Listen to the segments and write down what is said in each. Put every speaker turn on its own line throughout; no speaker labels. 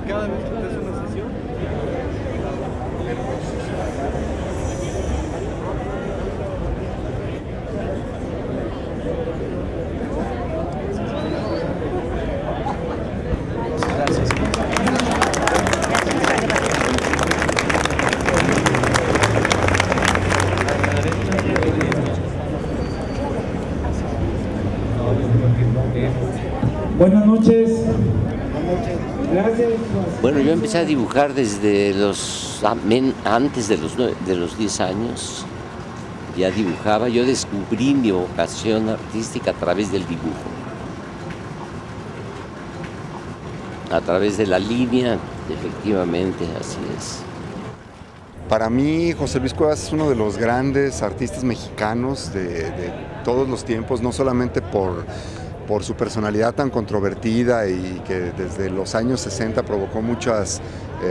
cada vez que te hace una sesión.
Buenas noches. Gracias.
Bueno, yo empecé a dibujar desde antes de los 10 años. Ya dibujaba, yo descubrí mi vocación artística a través del dibujo. A través de la línea, efectivamente, así es.
Para mí, José Luis Cuevas es uno de los grandes artistas mexicanos de todos los tiempos, no solamente por su personalidad tan controvertida y que desde los años 60 provocó muchas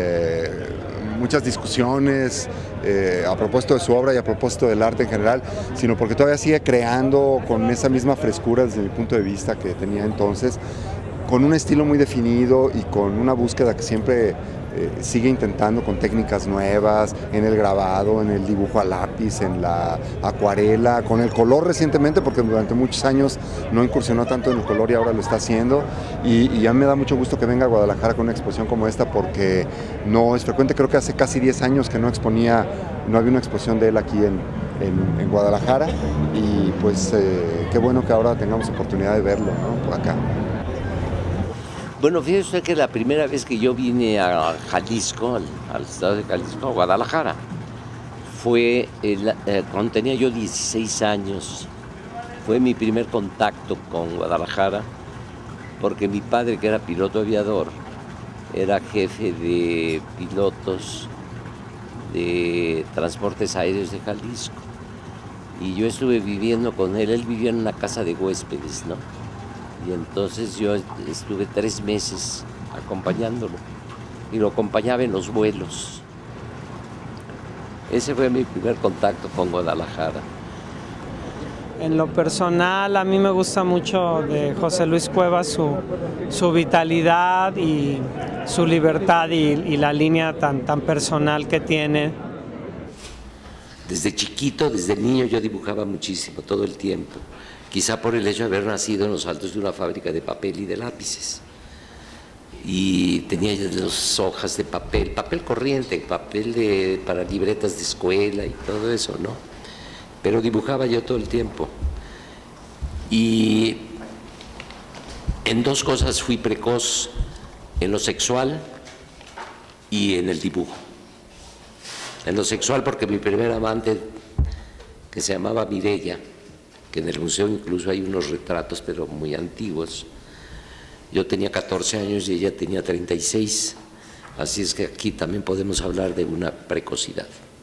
discusiones a propósito de su obra y a propósito del arte en general, sino porque todavía sigue creando con esa misma frescura desde mi punto de vista que tenía entonces, con un estilo muy definido y con una búsqueda que siempre sigue intentando con técnicas nuevas, en el grabado, en el dibujo a lápiz, en la acuarela, con el color recientemente, porque durante muchos años no incursionó tanto en el color y ahora lo está haciendo. Y a mí me da mucho gusto que venga a Guadalajara con una exposición como esta, porque no es frecuente. Creo que hace casi 10 años que no había una exposición de él aquí en Guadalajara, y pues qué bueno que ahora tengamos oportunidad de verlo, ¿no?, por acá.
Bueno, fíjese usted que la primera vez que yo vine a Jalisco, al estado de Jalisco, a Guadalajara, fue cuando tenía yo 16 años. Fue mi primer contacto con Guadalajara, porque mi padre, que era piloto aviador, era jefe de pilotos de transportes aéreos de Jalisco. Y yo estuve viviendo con él vivía en una casa de huéspedes, ¿no? Y entonces yo estuve 3 meses acompañándolo y lo acompañaba en los vuelos. Ese fue mi primer contacto con Guadalajara.
En lo personal, a mí me gusta mucho de José Luis Cuevas su vitalidad y su libertad y la línea tan personal que tiene.
Desde chiquito, desde niño, yo dibujaba muchísimo, todo el tiempo. Quizá por el hecho de haber nacido en los altos de una fábrica de papel y de lápices. Y tenía las hojas de papel corriente, papel para libretas de escuela y todo eso, ¿no? Pero dibujaba yo todo el tiempo. Y en 2 cosas fui precoz, en lo sexual y en el dibujo. En lo sexual porque mi primer amante, que se llamaba Mireya, que en el museo incluso hay unos retratos, pero muy antiguos. Yo tenía 14 años y ella tenía 36, así es que aquí también podemos hablar de una precocidad.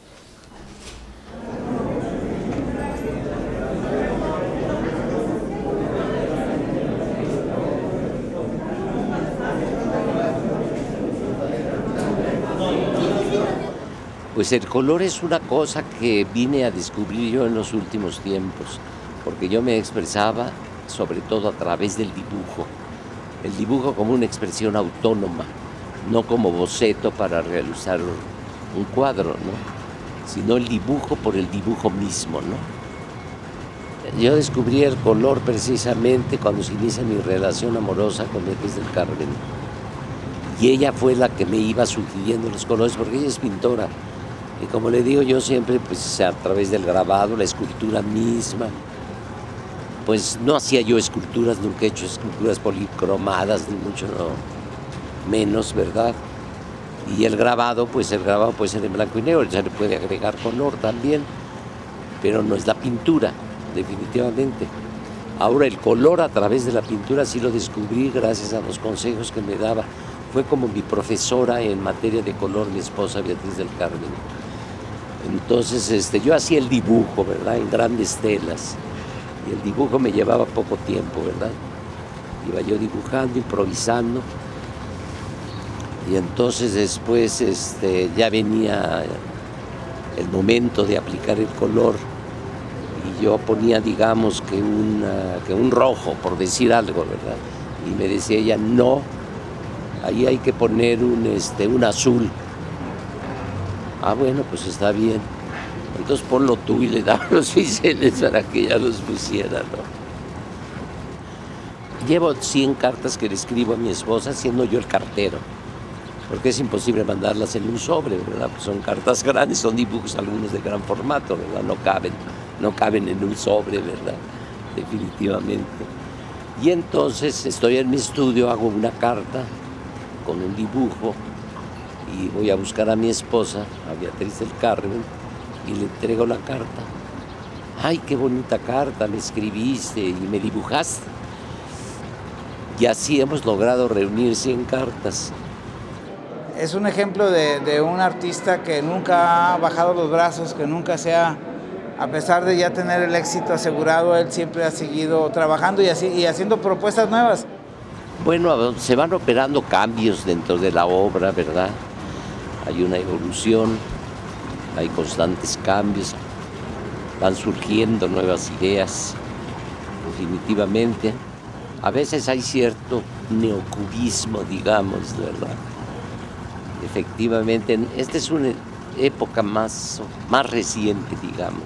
Pues el color es una cosa que vine a descubrir yo en los últimos tiempos, porque yo me expresaba sobre todo a través del dibujo. El dibujo como una expresión autónoma, no como boceto para realizar un cuadro, ¿no?, sino el dibujo por el dibujo mismo, ¿no? Yo descubrí el color precisamente cuando se inicia mi relación amorosa con Ezra del Carmen. Y ella fue la que me iba sugiriendo los colores, porque ella es pintora. Y como le digo yo siempre, pues a través del grabado, la escultura misma, pues no hacía yo esculturas, nunca he hecho esculturas policromadas, ni mucho menos, ¿verdad? Y el grabado puede ser en blanco y negro, ya le puede agregar color también, pero no es la pintura, definitivamente. Ahora el color a través de la pintura sí lo descubrí gracias a los consejos que me daba. Fue como mi profesora en materia de color, mi esposa Beatriz del Carmen. Entonces yo hacía el dibujo, ¿verdad?, en grandes telas. Y el dibujo me llevaba poco tiempo, ¿verdad? Iba yo dibujando, improvisando. Y entonces después ya venía el momento de aplicar el color. Y yo ponía, digamos, que un rojo, por decir algo, ¿verdad? Y me decía ella, no, ahí hay que poner un azul. Ah, bueno, pues está bien. Entonces ponlo tú y le daba los pinceles para que ella los pusiera, ¿no? Llevo 100 cartas que le escribo a mi esposa siendo yo el cartero, porque es imposible mandarlas en un sobre, ¿verdad? Pues son cartas grandes, son dibujos algunos de gran formato, ¿verdad? No caben en un sobre, ¿verdad? Definitivamente. Y entonces estoy en mi estudio, hago una carta con un dibujo y voy a buscar a mi esposa, a Beatriz del Carmen, y le entrego la carta. ¡Ay, qué bonita carta! Me escribiste y me dibujaste. Y así hemos logrado reunir 100 cartas.
Es un ejemplo de un artista que nunca ha bajado los brazos, que nunca a pesar de ya tener el éxito asegurado, él siempre ha seguido trabajando y haciendo propuestas nuevas.
Bueno, se van operando cambios dentro de la obra, ¿verdad? Hay una evolución, hay constantes cambios, van surgiendo nuevas ideas, definitivamente. A veces hay cierto neocubismo, digamos, ¿verdad? Efectivamente, esta es una época más reciente, digamos.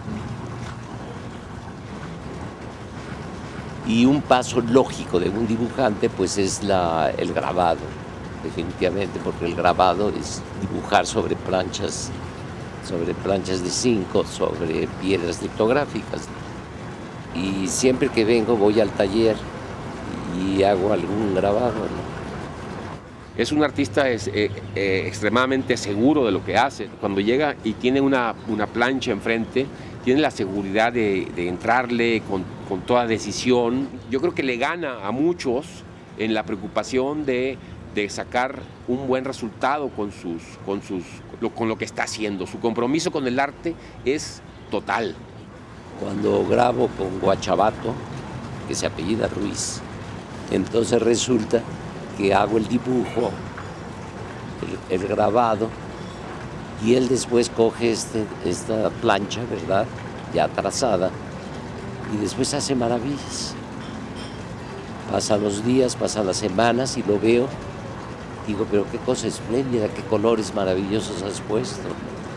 Y un paso lógico de un dibujante, pues es el grabado, definitivamente, porque el grabado es dibujar sobre planchas de zinc, sobre piedras litográficas. Y siempre que vengo voy al taller y hago algún grabado, ¿no?
Es un artista extremadamente seguro de lo que hace. Cuando llega y tiene una plancha enfrente, tiene la seguridad de entrarle con toda decisión. Yo creo que le gana a muchos en la preocupación de sacar un buen resultado con lo que está haciendo. Su compromiso con el arte es total.
Cuando grabo con Guachabato, que se apellida Ruiz, entonces resulta que hago el dibujo, el grabado, y él después coge esta plancha, ¿verdad?, ya trazada, y después hace maravillas. Pasan los días, pasan las semanas y lo veo, digo, pero qué cosa espléndida, qué colores maravillosos has puesto.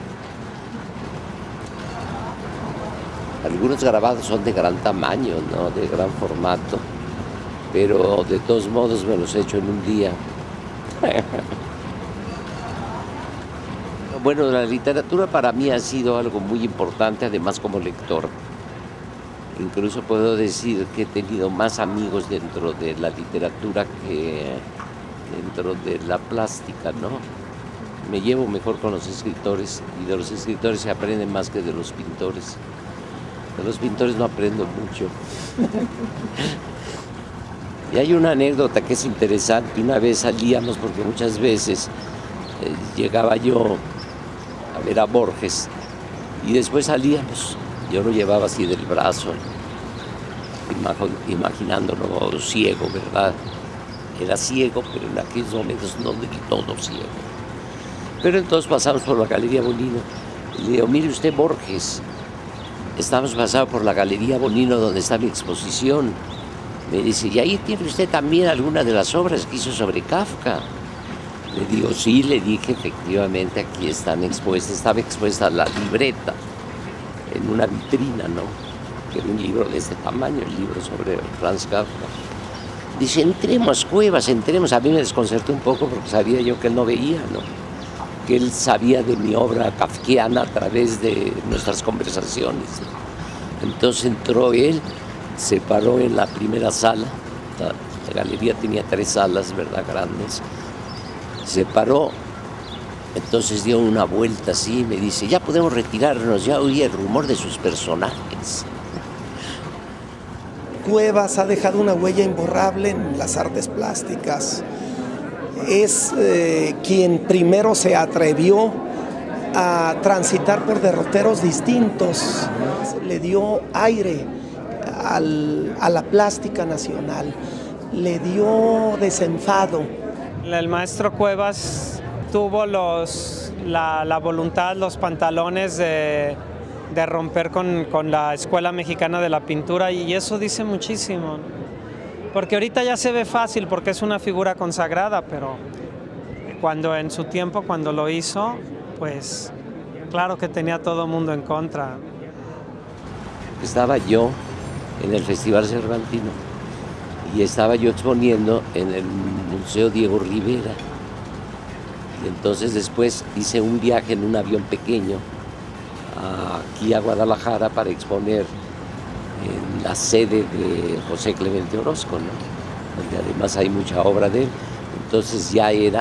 Algunos grabados son de gran tamaño, ¿no?, de gran formato, pero de todos modos me los he hecho en un día. Bueno, la literatura para mí ha sido algo muy importante, además como lector. Incluso puedo decir que he tenido más amigos dentro de la literatura que dentro de la plástica, ¿no? Me llevo mejor con los escritores, y de los escritores se aprende más que de los pintores. De los pintores no aprendo mucho. Y hay una anécdota que es interesante. Una vez salíamos, porque muchas veces llegaba yo a ver a Borges y después salíamos. Yo lo llevaba así del brazo, imaginándolo ciego, ¿verdad? Era ciego, pero en aquellos momentos no del todo ciego. Pero entonces pasamos por la Galería Bonino y le digo, mire usted, Borges, estamos pasando por la Galería Bonino donde está mi exposición. Me dice, ¿y ahí tiene usted también alguna de las obras que hizo sobre Kafka? Le digo, sí, le dije, efectivamente, aquí están expuestas. Estaba expuesta la libreta en una vitrina, ¿no? Que era un libro de este tamaño, el libro sobre Franz Kafka. Dice, entremos, Cuevas, entremos. A mí me desconcertó un poco porque sabía yo que él no veía, ¿no? Que él sabía de mi obra kafkiana a través de nuestras conversaciones. Entonces entró él, se paró en la primera sala. La galería tenía 3 salas, ¿verdad?, grandes. Se paró, entonces dio una vuelta así y me dice, ya podemos retirarnos, ya oí el rumor de sus personajes.
Cuevas ha dejado una huella imborrable en las artes plásticas. Es quien primero se atrevió a transitar por derroteros distintos. Le dio aire a la plástica nacional, le dio desenfado.
El maestro Cuevas tuvo la voluntad, los pantalones de romper con la Escuela Mexicana de la Pintura, y eso dice muchísimo, ¿no? porque ahorita ya se ve fácil porque es una figura consagrada, pero cuando en su tiempo, cuando lo hizo, pues claro que tenía todo el mundo en contra.
Estaba yo en el Festival Cervantino y estaba yo exponiendo en el Museo Diego Rivera. Y entonces después hice un viaje en un avión pequeño aquí a Guadalajara para exponer en la sede de José Clemente Orozco, ¿no? Donde además hay mucha obra de él. Entonces ya era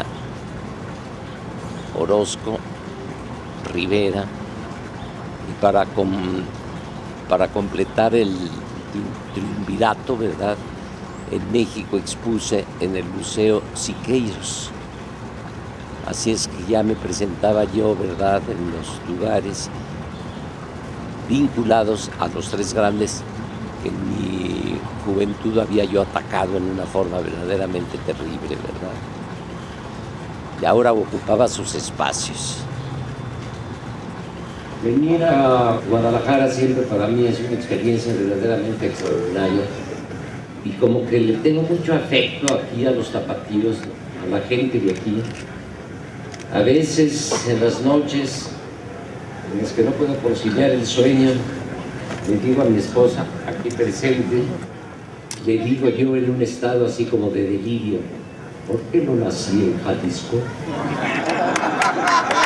Orozco, Rivera, y para completar el triunvirato, ¿verdad? En México expuse en el Museo Siqueiros. Así es que ya me presentaba yo, ¿verdad?, en los lugares vinculados a los tres grandes que en mi juventud había yo atacado en una forma verdaderamente terrible, ¿verdad? Y ahora ocupaba sus espacios. Venir a Guadalajara siempre para mí es una experiencia verdaderamente extraordinaria y como que le tengo mucho afecto aquí a los tapatíos, a la gente de aquí. A veces en las noches en las que no puedo conciliar el sueño, le digo a mi esposa, aquí presente, le digo yo en un estado así como de delirio, ¿por qué no nací en Jalisco?